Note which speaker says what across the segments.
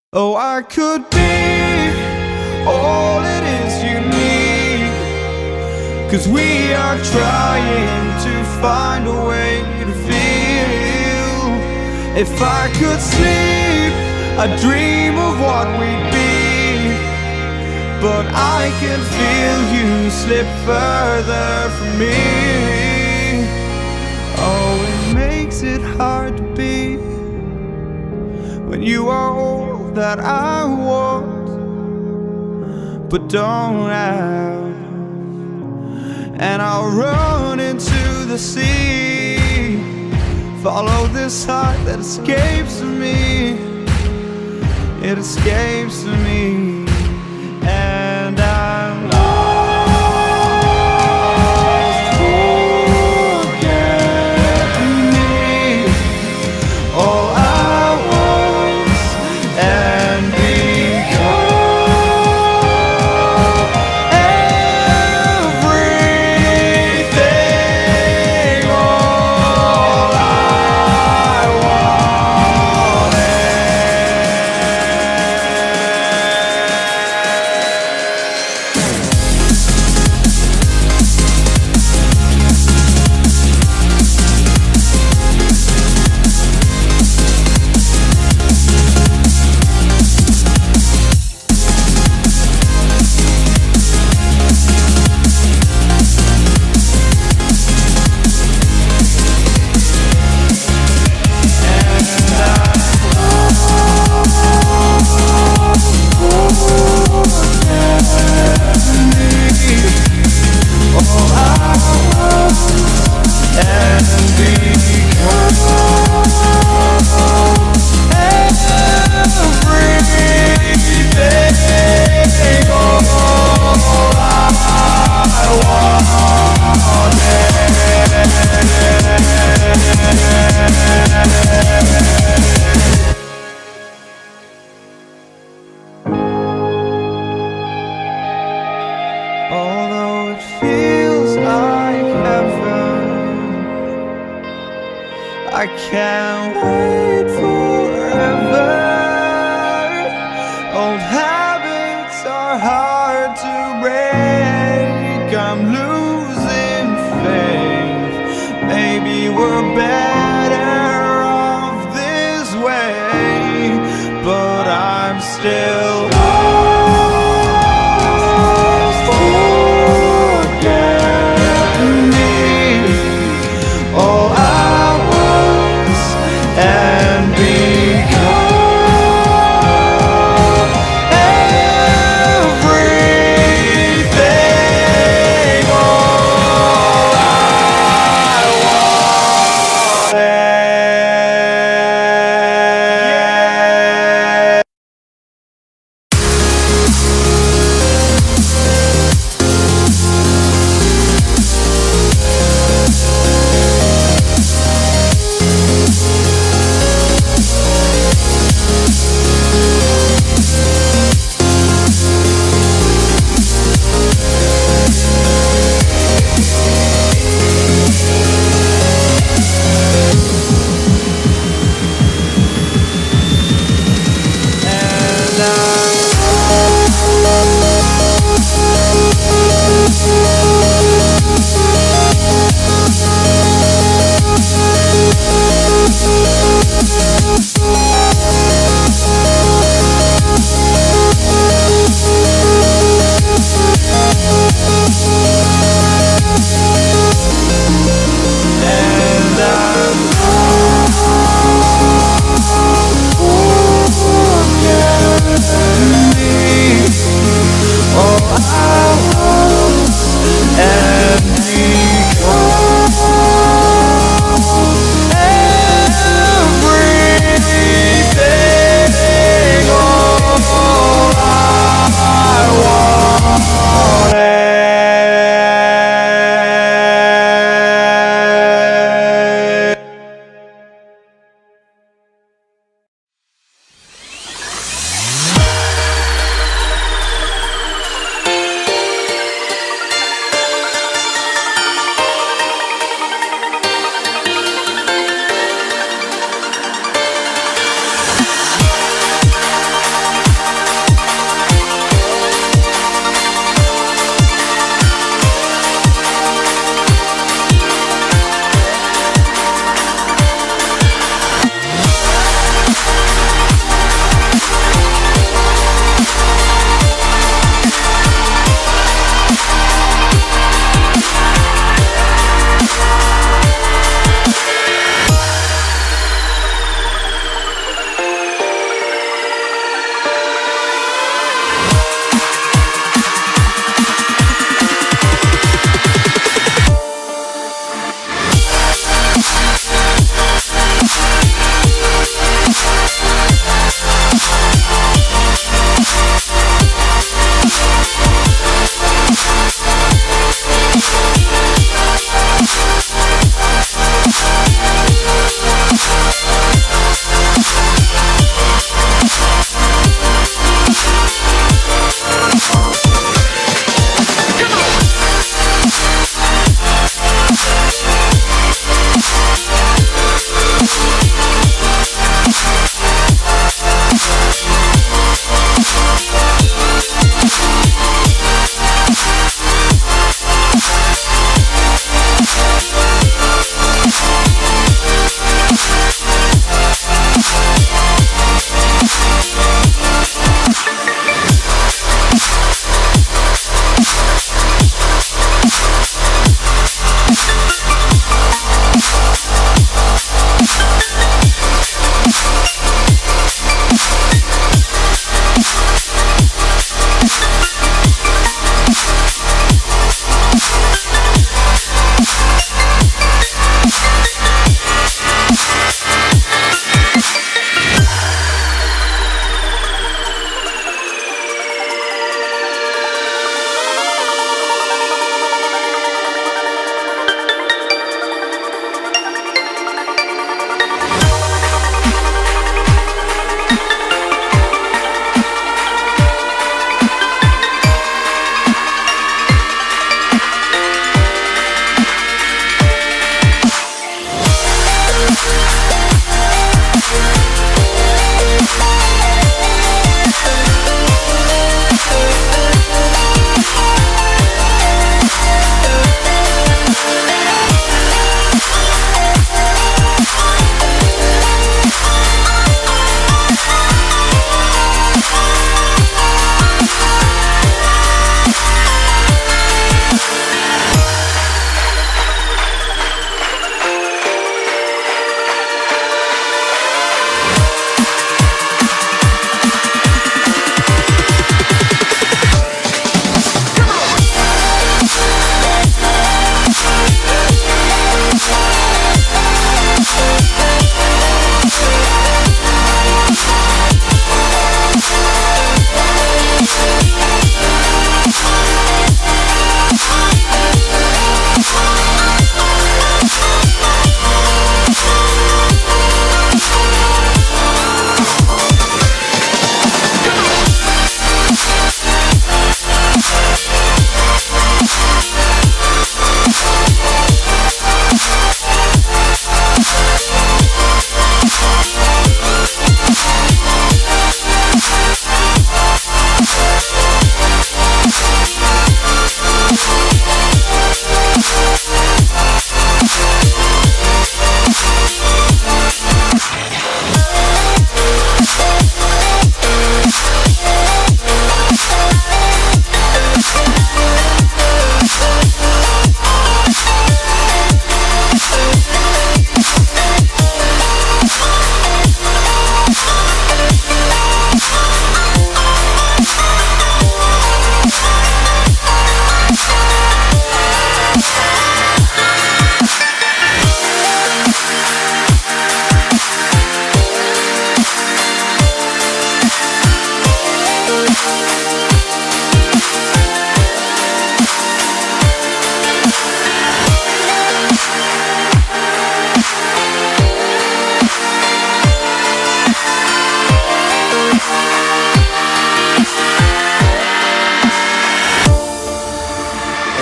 Speaker 1: Oh, I could be all it is you need, 'cause we are trying to find a way to feel. If I could sleep, I'd dream of what we'd be, but I can feel you slip further from me. Oh, it makes it hard to be when you are all that I want but don't have. And I'll run into the sea, follow this heart that escapes me. It escapes me, and I'm lost. Forget me, all I was and become everything. All I wanted. Although it feels like heaven, I can't wait forever. Old habits are hard to break. I'm losing faith. Maybe we're better off this way, but I'm still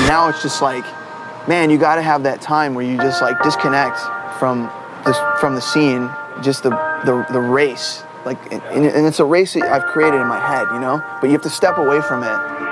Speaker 2: now it's just like, man, you got to have that time where you just like disconnect from the scene, just the race. Like, and it's a race that I've created in my head, you know? But you have to step away from it